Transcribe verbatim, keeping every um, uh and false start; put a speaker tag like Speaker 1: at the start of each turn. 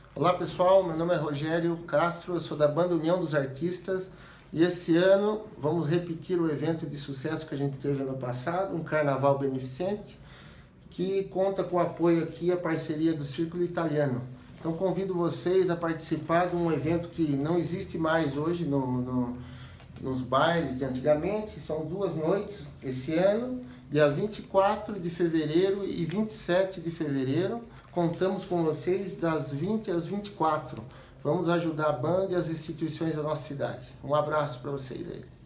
Speaker 1: Olá pessoal, meu nome é Rogério Castro, eu sou da Banda União dos Artistas e esse ano vamos repetir o evento de sucesso que a gente teve ano passado, um carnaval beneficente, que conta com o apoio aqui, a parceria do Círculo Italiano. Então convido vocês a participar de um evento que não existe mais hoje no, no, nos bailes de antigamente. São duas noites esse ano, dia vinte e quatro de fevereiro e vinte e sete de fevereiro. Contamos com vocês das vinte às vinte e quatro. Vamos ajudar a banda e as instituições da nossa cidade. Um abraço para vocês aí.